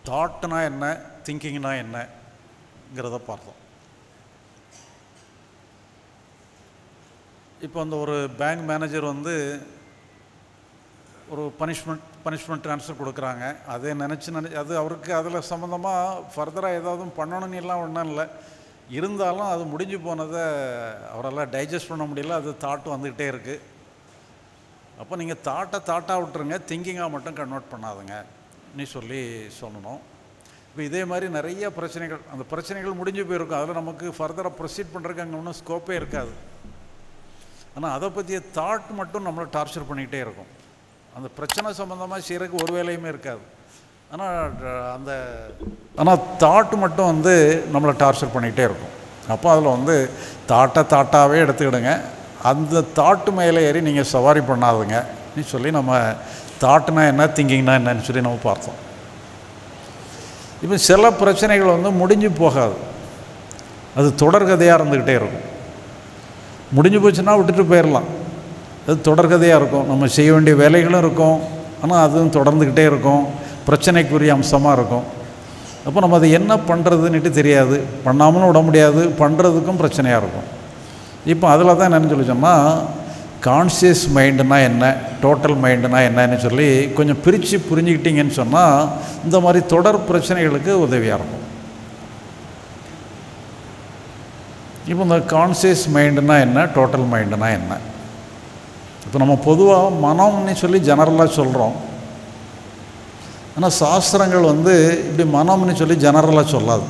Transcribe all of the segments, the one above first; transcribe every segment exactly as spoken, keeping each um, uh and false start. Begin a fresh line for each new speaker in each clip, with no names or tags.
தாட்னா என்ன, திங்கிங்னா என்னங்கிறத பார்த்தோம். இப்போ அந்த ஒரு பேங்க் மேனேஜர் வந்து ஒரு பனிஷ்மெண்ட் பனிஷ்மெண்ட் ட்ரான்ஸ்ஃபர் கொடுக்குறாங்க. அதை நினச்சி நினச்சி அது அவருக்கு அதில் சம்மந்தமாக ஃபர்தராக ஏதாவது பண்ணணும்னு எல்லாம் ஒன்றும் இல்லை. இருந்தாலும் அது முடிஞ்சு போனதை அவரால் டைஜஸ்ட் பண்ண முடியல. அது தாட்டு வந்துக்கிட்டே இருக்குது. அப்போ நீங்கள் தாட்டை தாட்டாக விட்டுருங்க, திங்கிங்காக மட்டும் கன்வெர்ட் பண்ணாதுங்க நீ சொல்லி சொல்லணும். இப்போ இதே மாதிரி நிறைய பிரச்சனைகள், அந்த பிரச்சனைகள் முடிஞ்சு போயிருக்கும். அதில் நமக்கு ஃபர்தராக ப்ரொசீட் பண்ணுறதுக்கு அங்கே ஒன்றும் ஸ்கோப்பே இருக்காது. ஆனால் அதை பற்றிய தாட் மட்டும் நம்மளை டார்ச்சர் பண்ணிக்கிட்டே இருக்கும். அந்த பிரச்சனை சம்மந்தமாக செய்கிறதுக்கு ஒரு வேலையுமே இருக்காது. ஆனால் அந்த ஆனால் தாட்டு மட்டும் வந்து நம்மளை டார்ச்சர் பண்ணிக்கிட்டே இருக்கும். அப்போ அதில் வந்து தாட்டை தாட்டாகவே எடுத்துக்கிடுங்க. அந்த தாட்டு மேலே ஏறி நீங்கள் சவாரி பண்ணாதுங்க நீ சொல்லி நம்ம தாட்டுனா என்ன, திங்கிங்னா என்னன்னு சொல்லி நம்ம பார்த்தோம். இப்போ சில பிரச்சனைகள் வந்து முடிஞ்சு போகாது, அது தொடர்கதையாக இருந்துக்கிட்டே இருக்கும். முடிஞ்சு போச்சுன்னா விட்டுட்டு போயிடலாம், அது தொடர்கதையாக இருக்கும். நம்ம செய்ய வேண்டிய வேலைகளும் இருக்கும், ஆனால் அதுவும் தொடர்ந்துக்கிட்டே இருக்கும், பிரச்சனைக்குரிய அம்சமாக இருக்கும். அப்போ நம்ம அதை என்ன பண்ணுறதுன்னுட்டு தெரியாது, பண்ணாமலும் விட முடியாது, பண்ணுறதுக்கும் பிரச்சனையாக இருக்கும். இப்போ அதில் தான் என்னென்னு சொல்லி சொன்னால், கான்சியஸ் மைண்டுனா என்ன, டோட்டல் மைண்டுனா என்னன்னு சொல்லி கொஞ்சம் பிரித்து புரிஞ்சுக்கிட்டிங்கன்னு சொன்னால் இந்த மாதிரி தொடர் பிரச்சனைகளுக்கு உதவியாக இருக்கும். இப்போ இந்த கான்சியஸ் மைண்டுனா என்ன, டோட்டல் மைண்டுனா என்ன? இப்போ நம்ம பொதுவாக மனம்னு சொல்லி ஜெனரலாக சொல்கிறோம். ஆனால் சாஸ்திரங்கள் வந்து இப்படி மனம்னு சொல்லி ஜெனரலாக சொல்லாது.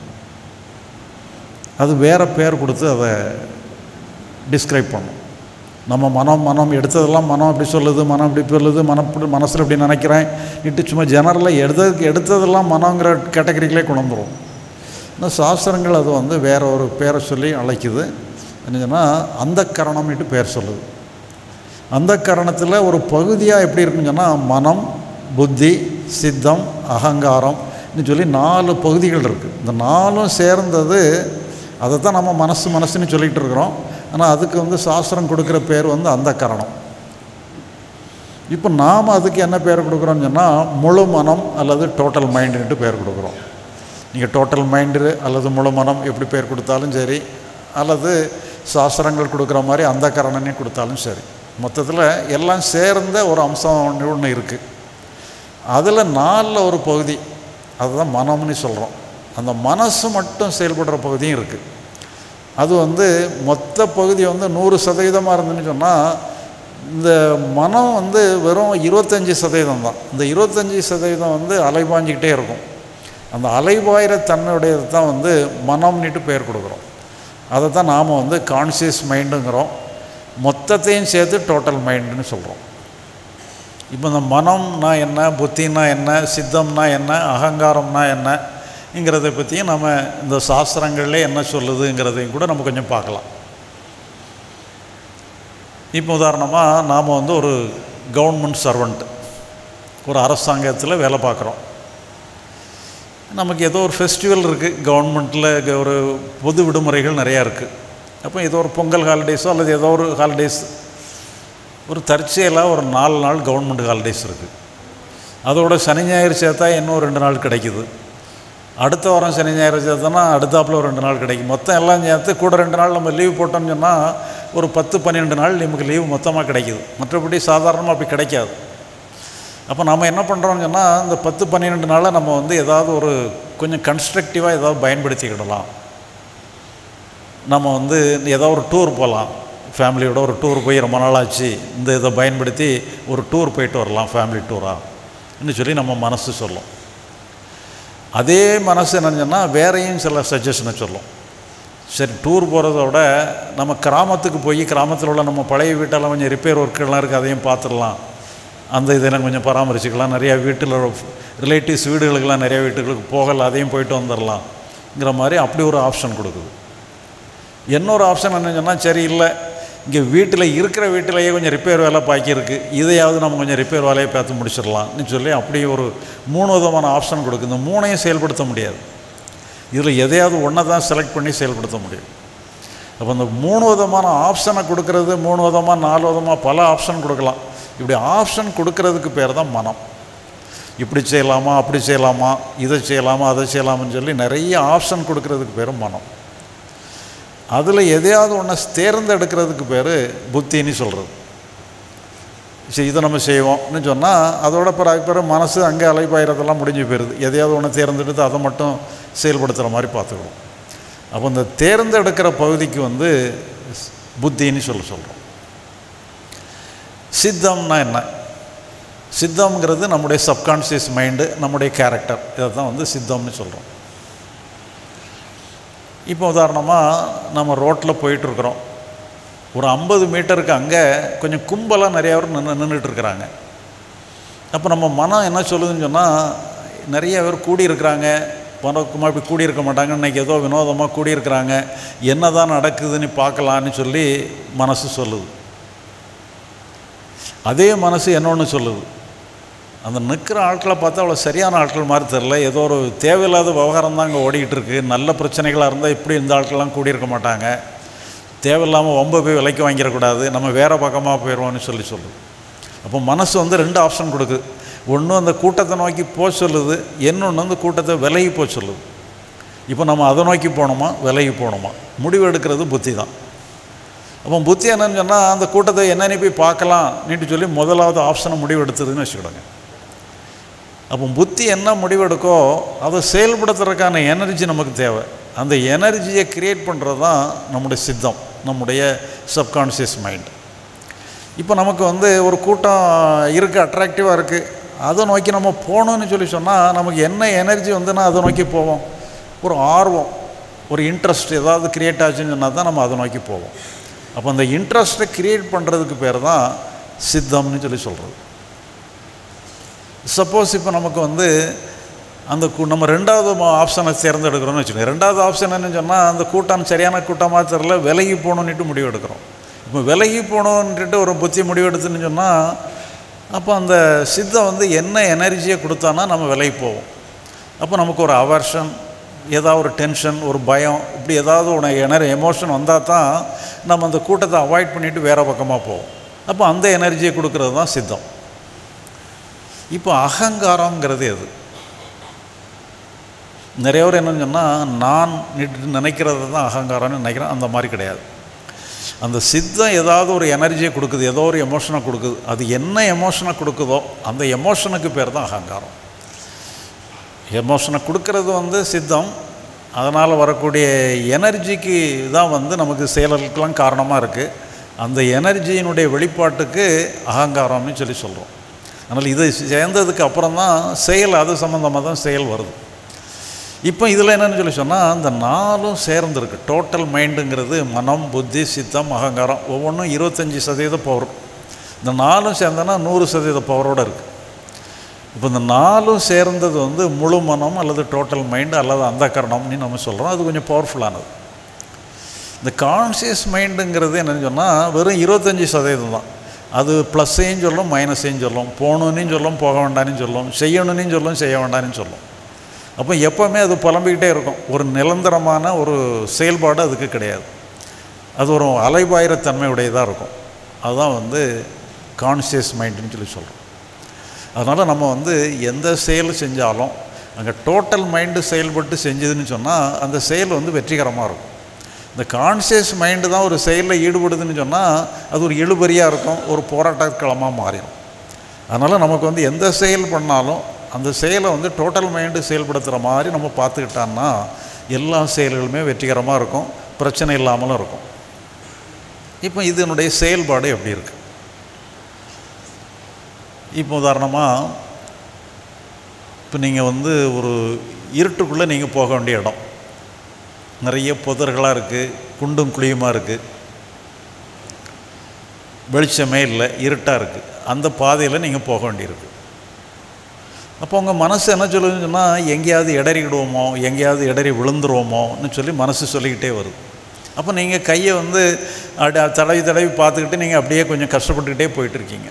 அது வேறு பேர் கொடுத்து அதை டிஸ்கிரைப் பண்ணும். நம்ம மனம் மனம் எடுத்ததெல்லாம் மனம் அப்படி சொல்லுது, மனம் இப்படி சொல்லுது, மனம் இப்படி மனசில் இப்படி நினைக்கிறேன் இட்டு சும்மா ஜெனரலாக எடுத்ததுக்கு எடுத்ததெல்லாம் மனங்கிற கேட்டகரிகளே கொண்டு வந்துடும். ஆனால் சாஸ்திரங்கள் அது வந்து வேறு ஒரு பேரை சொல்லி அழைக்குது. என்னன்னா அந்த கரணம்னுட்டு பேர் சொல்லுது. அந்த கரணத்தில் ஒரு பகுதியாக எப்படி இருக்குன்னு சொன்னால் மனம், புத்தி, சித்தம், அகங்காரம்னு சொல்லி நாலு பகுதிகள் இருக்குது. இந்த நாலும் சேர்ந்தது அதை தான் நம்ம மனசு மனசுன்னு சொல்லிகிட்டு இருக்கிறோம். ஆனால் அதுக்கு வந்து சாஸ்திரம் கொடுக்குற பேர் வந்து அந்த கரணம். இப்போ நாம் அதுக்கு என்ன பேர் கொடுக்குறோன்னு சொன்னால் முழு மனம் அல்லது டோட்டல் மைண்டுன்ட்டு பேர் கொடுக்குறோம். நீங்கள் டோட்டல் மைண்டு அல்லது முழு மனம் எப்படி பேர் கொடுத்தாலும் சரி, அல்லது சாஸ்திரங்கள் கொடுக்குற மாதிரி அந்த கரணனே கொடுத்தாலும் சரி, மொத்தத்தில் எல்லாம் சேர்ந்த ஒரு அம்சம் ஒன்று ஒன்று இருக்குது. அதில் நாலில் ஒரு பகுதி அதுதான் மனம்னு சொல்கிறோம். அந்த மனசு மட்டும் செயல்படுற பகுதியும் இருக்குது. அது வந்து மொத்த பகுதி வந்து நூறு சதவீதமாக இருந்துன்னு சொன்னால் இந்த மனம் வந்து வெறும் இருபத்தஞ்சி சதவீதம் தான். இந்த இருபத்தஞ்சி சதவீதம் வந்து அலைபாஞ்சிக்கிட்டே இருக்கும். அந்த அலைபாயிற தன்மையுடையது தான் வந்து மனம்னுட்டு பேர் கொடுக்குறோம். அதை தான் நாம் வந்து கான்சியஸ் மைண்டுங்கிறோம். மொத்தத்தையும் சேர்த்து டோட்டல் மைண்டுன்னு சொல்கிறோம். இப்போ இந்த மனம்னா என்ன, புத்தின்னா என்ன, சித்தம்னா என்ன, அகங்காரம்னா என்னங்கிறத பற்றியும் நம்ம இந்த சாஸ்திரங்கள்லே என்ன சொல்லுதுங்கிறதையும் கூட நம்ம கொஞ்சம் பார்க்கலாம். இப்போ உதாரணமாக நாம் வந்து ஒரு கவர்மெண்ட் சர்வெண்ட், ஒரு அரசாங்கத்தில் வேலை பார்க்குறோம். நமக்கு ஏதோ ஒரு ஃபெஸ்டிவல் இருக்குது, கவர்மெண்ட்டில் ஒரு பொது விடுமுறைகள் நிறையா இருக்குது. அப்போ ஏதோ ஒரு பொங்கல் ஹாலிடேஸோ அல்லது ஏதோ ஒரு ஹாலிடேஸ், ஒரு தற்செயலாக ஒரு நாலு நாள் கவர்மெண்ட் ஹாலிடேஸ் இருக்குது. அதோட சனி ஞாயிறு சேர்த்தா இன்னும் ரெண்டு நாள் கிடைக்குது. அடுத்த வாரம் சனி ஞாயிறு சேர்த்தோன்னா அடுத்தாப்பில் ஒரு ரெண்டு நாள் கிடைக்கும். மொத்தம் எல்லாம் சேர்த்து கூட ரெண்டு நாள் நம்ம லீவ் போட்டோம்னு சொன்னால் ஒரு பத்து பன்னிரெண்டு நாள் நமக்கு லீவு மொத்தமாக கிடைக்குது. மற்றபடி சாதாரணமாக அப்படி கிடைக்காது. அப்போ நம்ம என்ன பண்ணுறோம்னு சொன்னால் இந்த பத்து பன்னிரெண்டு நாளை நம்ம வந்து ஏதாவது ஒரு கொஞ்சம் கன்ஸ்ட்ரக்டிவாக ஏதாவது பயன்படுத்திக்கிடலாம். நம்ம வந்து ஏதோ ஒரு டூர் போகலாம், ஃபேமிலியோட ஒரு டூர் போய் ரொம்ப நாளாச்சு, இந்த இதை பயன்படுத்தி ஒரு டூர் போயிட்டு வரலாம், ஃபேமிலி டூரான்னு சொல்லி நம்ம மனசு சொல்லும். அதே மனசு என்னன்னு சொன்னால் வேறையும் சில சஜஷனை சொல்லும். சரி, டூர் போகிறத விட நம்ம கிராமத்துக்கு போய் கிராமத்தில் உள்ள நம்ம பழைய வீட்டெல்லாம் கொஞ்சம் ரிப்பேர் ஒர்க்கெல்லாம் இருக்குது, அதையும் பார்த்துடலாம், அந்த இதெல்லாம் கொஞ்சம் பராமரிச்சுக்கலாம், நிறையா வீட்டில் ரிலேட்டிவ்ஸ் வீடுகளுக்கெல்லாம் நிறையா வீட்டுகளுக்கு போகல, அதையும் போயிட்டு வந்துடலாம்ங்கிற மாதிரி அப்படி ஒரு ஆப்ஷன் கொடுக்குது. இன்னொரு ஆப்ஷன் என்னன்னு சொன்னால், சரி இல்லை இங்கே வீட்டில் இருக்கிற வீட்டிலேயே கொஞ்சம் ரிப்பேர் வேலை பாக்கியிருக்கு, இதையாவது நம்ம கொஞ்சம் ரிப்பேர் வேலையை பார்த்து முடிச்சிடலாம்னு சொல்லி அப்படி ஒரு மூணு விதமான ஆப்ஷன் கொடுக்குது. இந்த மூணையும் செயல்படுத்த முடியாது, இதில் எதையாவது ஒன்றை தான் செலக்ட் பண்ணி செயல்படுத்த முடியும். அப்போ இந்த மூணு விதமான ஆப்ஷனை கொடுக்கறது, மூணு விதமாக நாலு விதமாக பல ஆப்ஷன் கொடுக்கலாம். இப்படி ஆப்ஷன் கொடுக்கறதுக்கு பேர் தான் மனம். இப்படி செய்யலாமா அப்படி செய்யலாமா இதை செய்யலாமா அதை செய்யலாமான்னு சொல்லி நிறைய ஆப்ஷன் கொடுக்கறதுக்கு பேர் மனம். அதில் எதையாவது ஒன்றை தேர்ந்தெடுக்கிறதுக்கு பேர் புத்தின்னு சொல்கிறது. சரி இதை நம்ம செய்வோம்னு சொன்னால் அதோட பிறகு பிறகு மனசு அங்கே அலைப்பாயிரத்தெல்லாம் முடிஞ்சு போயிடுது. எதையாவது ஒன்று தேர்ந்தெடுத்து அதை மட்டும் செயல்படுத்துகிற மாதிரி பார்த்துக்கணும். அப்போ இந்த தேர்ந்தெடுக்கிற பகுதிக்கு வந்து புத்தின்னு சொல்ல சொல்கிறோம். சித்தம்னா என்ன? சித்தம்ங்கிறது நம்முடைய சப்கான்ஷியஸ் மைண்டு, நம்முடைய கேரக்டர், இதை தான் வந்து சித்தம்னு சொல்கிறோம். இப்போ உதாரணமாக நம்ம ரோட்டில் போயிட்டுருக்குறோம். ஒரு ஐம்பது மீட்டருக்கு அங்கே கொஞ்சம் கும்பலாக நிறையா பேர் நின்று நின்றுட்டுருக்குறாங்க. அப்போ நம்ம மனம் என்ன சொல்லுதுன்னு சொன்னால், நிறைய பேர் கூடியிருக்கிறாங்க, வணக்கமாக இப்படி கூடியிருக்க மாட்டாங்க, இன்றைக்கி ஏதோ வினோதமாக கூடியிருக்கிறாங்க, என்ன தான் நடக்குதுன்னு பார்க்கலான்னு சொல்லி மனசு சொல்லுது. அதே மனசு என்ன ஒன்று சொல்லுது, அந்த நிற்கிற ஆட்களை பார்த்தா அவ்வளோ சரியான ஆட்கள் மாதிரி தெரில, ஏதோ ஒரு தேவையில்லாத விவகாரம் தான் அங்கே ஓடிக்கிட்டு இருக்குது, நல்ல பிரச்சனைகளாக இருந்தால் இப்படி இந்த ஆட்கள்லாம் கூடியிருக்க மாட்டாங்க, தேவையில்லாமல் ரொம்ப போய் விலைக்கு வாங்கிடக்கூடாது, நம்ம வேறு பக்கமாக போயிடுவோம்னு சொல்லி சொல்லுது. அப்போ மனசு வந்து ரெண்டு ஆப்ஷன் கொடுக்குது. ஒன்று அந்த கூட்டத்தை நோக்கி போக சொல்லுது, இன்னொன்று வந்து கூட்டத்தை விலகி போக சொல்லுது. இப்போ நம்ம அதை நோக்கி போகணுமா விலகி போகணுமா முடிவு எடுக்கிறது புத்தி தான். அப்போ புத்தி என்னன்னு சொன்னால், அந்த கூட்டத்தை என்னென்னு போய் பார்க்கலாம் நீட்டு சொல்லி முதலாவது ஆப்ஷனை முடிவு எடுத்ததுன்னு வச்சுக்கிடுங்க. அப்போ புத்தி என்ன முடிவெடுக்கோ அதை செயல்படுத்துறதுக்கான எனர்ஜி நமக்கு தேவை. அந்த எனர்ஜியை க்ரியேட் பண்ணுறது தான் நம்முடைய சித்தம், நம்முடைய சப்கான்ஷியஸ் மைண்ட். இப்போ நமக்கு வந்து ஒரு கூட்டம் இருக்குது, அட்ராக்டிவாக இருக்குது, அதை நோக்கி நம்ம போகணுன்னு சொல்லி சொன்னால் நமக்கு என்ன எனர்ஜி வந்துன்னா அதை நோக்கி போவோம். ஒரு ஆர்வம், ஒரு இன்ட்ரெஸ்ட் ஏதாவது க்ரியேட் ஆச்சுன்னு சொன்னால் தான் நம்ம அதை நோக்கி போவோம். அப்போ அந்த இன்ட்ரெஸ்ட்டை க்ரியேட் பண்ணுறதுக்கு பேர் தான் சித்தம்னு சொல்லி சொல்கிறது. சப்போஸ் இப்போ நமக்கு வந்து அந்த நம்ம ரெண்டாவது ஆப்ஷனை தேர்ந்தெடுக்கிறோன்னு வச்சுக்கோங்க. ரெண்டாவது ஆப்ஷன் என்னன்னு சொன்னால், அந்த கூட்டம் சரியான கூட்டமாக தெரில, விலகி போகணுன்னுட்டு முடிவு எடுக்கிறோம். இப்போ விலகி போகணுன்ட்டு ஒரு புத்தி முடிவு எடுத்துன்னு சொன்னால், அப்போ அந்த சித்தம் வந்து என்ன எனர்ஜியை கொடுத்தானா நம்ம விலகி போவோம். அப்போ நமக்கு ஒரு அவர்ஷன், ஏதாவது ஒரு டென்ஷன், ஒரு பயம், இப்படி ஏதாவது ஒரு எனர்ஜி எமோஷன் வந்தால் தான் நம்ம அந்த கூட்டத்தை அவாய்ட் பண்ணிவிட்டு வேறு பக்கமாக போவோம். அப்போ அந்த எனர்ஜியை கொடுக்கறது தான் சித்தம். இப்போ அகங்காரங்கிறது எது? நிறைய பேர் என்னன்னு சொன்னால், நான் நினைக்கிறது தான் அகங்காரம்னு நினைக்கிறேன். அந்த மாதிரி கிடையாது. அந்த சித்தம் ஏதாவது ஒரு எனர்ஜியை கொடுக்குது, ஏதோ ஒரு எமோஷனை கொடுக்குது. அது என்ன எமோஷனை கொடுக்குதோ அந்த எமோஷனுக்கு பேர் தான் அகங்காரம். எமோஷனை கொடுக்கறது வந்து சித்தம். அதனால் வரக்கூடிய எனர்ஜிக்கு தான் வந்து நமக்கு செயலுக்கெல்லாம் காரணமாக இருக்குது. அந்த எனர்ஜியினுடைய வெளிப்பாட்டுக்கு அகங்காரம்னு சொல்லி சொல்கிறோம். அதனால் இது சேர்ந்ததுக்கு அப்புறம் தான் செயல், அது சம்மந்தமாக தான் செயல் வருது. இப்போ இதில் என்னென்னு சொல்லி சொன்னால், அந்த நாலும் சேர்ந்துருக்கு. டோட்டல் மைண்டுங்கிறது மனம், புத்தி, சித்தம், அகங்காரம், ஒவ்வொன்றும் இருபத்தஞ்சி சதவீத பவர். இந்த நாலும் சேர்ந்தனா நூறு சதவீத பவரோடு இருக்குது. இப்போ இந்த நாலும் சேர்ந்தது வந்து முழு மனம் அல்லது டோட்டல் மைண்டு அல்லது அந்த கரணம்னு நம்ம சொல்கிறோம். அது கொஞ்சம் பவர்ஃபுல்லானது. இந்த கான்சியஸ் மைண்டுங்கிறது என்னென்னு சொன்னால், வெறும் இருபத்தஞ்சி சதவீதம் தான். அது ப்ளஸ்ஸையும் சொல்லும், மைனஸையும் சொல்லும், போகணுன்னு சொல்லும், போக வேண்டான்னு சொல்லும், செய்யணுன்னு சொல்லும், செய்ய வேண்டான்னு சொல்லும். அப்போ எப்போவுமே அது புலம்பிக்கிட்டே இருக்கும். ஒரு நிரந்தரமான ஒரு செயல்பாடு அதுக்கு கிடையாது. அது ஒரு அலைபாயிரத்தன்மை உடையதாக இருக்கும். அதுதான் வந்து கான்சியஸ் மைண்டுன்னு சொல்லி சொல்கிறோம். அதனால் நம்ம வந்து எந்த செயல் செஞ்சாலும் அங்கே டோட்டல் மைண்டு செயல்பட்டு செஞ்சதுன்னு சொன்னால் அந்த செயல் வந்து வெற்றிகரமாக இருக்கும். இந்த கான்சியஸ் மைண்டு தான் ஒரு செயலில் ஈடுபடுதுன்னு சொன்னால் அது ஒரு இழுபறியாக இருக்கும், ஒரு போராட்டக்களமாக மாறிடும். அதனால் நமக்கு வந்து எந்த செயல் பண்ணாலும் அந்த செயலை வந்து டோட்டல் மைண்டு செயல்படுத்துகிற மாதிரி நம்ம பார்த்துக்கிட்டோன்னா எல்லா செயல்களுமே வெற்றிகரமாக இருக்கும், பிரச்சனை இல்லாமலும் இருக்கும். இப்போ இதனுடைய செயல்பாடு எப்படி இருக்குது? இப்போ உதாரணமாக, இப்போ நீங்கள் வந்து ஒரு இருட்டுக்குள்ளே நீங்கள் போக வேண்டிய இடம், நிறைய புதர்களாக இருக்குது, குண்டும் குழியுமாக இருக்குது, வெளிச்சமே இல்லை, இருட்டாக இருக்குது. அந்த பாதையில் நீங்கள் போக வேண்டியிருக்கு. அப்போ உங்கள் மனசு என்ன சொல்லுதுன்னு சொன்னால், எங்கேயாவது இடறிடுவோமோ, எங்கேயாவது இடறி விழுந்துருவோமோன்னு சொல்லி மனசு சொல்லிக்கிட்டே வருது. அப்போ நீங்கள் கையை வந்து அடி தடவி தடவி பார்த்துக்கிட்டு நீங்கள் அப்படியே கொஞ்சம் கஷ்டப்பட்டுக்கிட்டே போயிட்டுருக்கீங்க.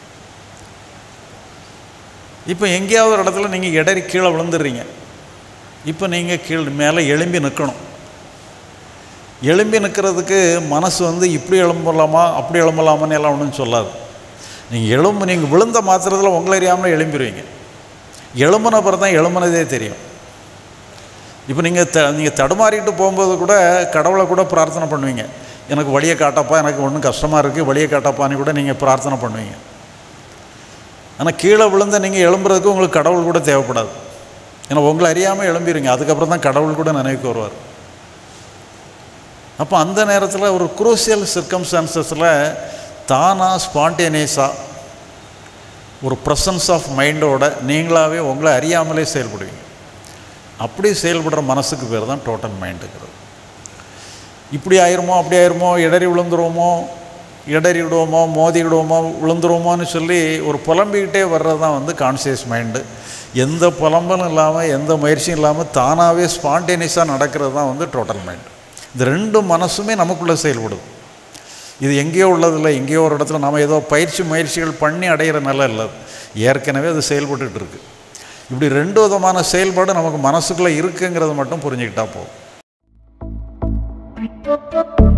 இப்போ எங்கேயாவது ஒரு இடத்துல நீங்கள் இடறி கீழே விழுந்துடுறீங்க. இப்போ நீங்கள் கீழே மேலே எழும்பி நிற்கணும். எழும்பி நிற்கிறதுக்கு மனசு வந்து இப்படி எழும்பலாமா அப்படி எழும்பலாமான்னு எல்லாம் ஒன்றும் சொல்லாது. நீங்கள் எழும்பு நீங்கள் விழுந்த மாத்திரத்தில் உங்களை அறியாமல் எழும்பிடுவீங்க. எழும்புன பிறகு தான் எழும்புனதே தெரியும். இப்போ நீங்கள் த நீங்கள் தடுமாறிட்டு போகும்போது கூட கடவுளை கூட பிரார்த்தனை பண்ணுவீங்க, எனக்கு வழியை காட்டப்பா, எனக்கு ஒன்றும் கஷ்டமாக இருக்குது, வழியை காட்டப்பான்னு கூட நீங்கள் பிரார்த்தனை பண்ணுவீங்க. ஆனால் கீழே விழுந்த நீங்கள் எழும்புறதுக்கு உங்களுக்கு கடவுள் கூட தேவைப்படாது. ஏன்னா உங்களை அறியாமல் எழும்பிடுங்க, அதுக்கப்புறம் தான் கடவுள் கூட நினைவுக்கு வருவார். அப்போ அந்த நேரத்தில் ஒரு குரூசியல் சர்க்கம்ஸ்டான்சஸில் தானாக ஸ்பான்டேனியஸாக ஒரு ப்ரெசன்ஸ் ஆஃப் மைண்டோட நீங்களாகவே உங்களை அறியாமலே செயல்படுவீங்க. அப்படி செயல்படுற மனசுக்கு பேர் தான் டோட்டல் மைண்டுங்கிறது. இப்படி ஆயிருமோ அப்படி ஆயிருமோ, இடறி விழுந்துருவோமோ, இடறி விடுவோமோ, மோதி விடுவோமோ, விழுந்துருவோமோன்னு சொல்லி ஒரு புலம்பிக்கிட்டே வர்றது தான் வந்து கான்சியஸ் மைண்டு. எந்த புலம்பலும் இல்லாமல் எந்த முயற்சியும் இல்லாமல் தானாகவே ஸ்பான்டேனியஸாக நடக்கிறது தான் வந்து டோட்டல் மைண்டு. இந்த ரெண்டு மனசுமே நமக்குள்ளே செயல்படுது. இது எங்கேயோ உள்ளதில்லை, எங்கேயோ ஒரு இடத்துல நம்ம ஏதோ பயிற்சி முயற்சிகள் பண்ணி அடையிற நிலை இல்லை, ஏற்கனவே அது செயல்பட்டுட்டு இருக்குது. இப்படி ரெண்டு விதமான செயல்பாடு நமக்கு மனசுக்குள்ளே இருக்குங்கிறது மட்டும் புரிஞ்சுக்கிட்டா போதும்.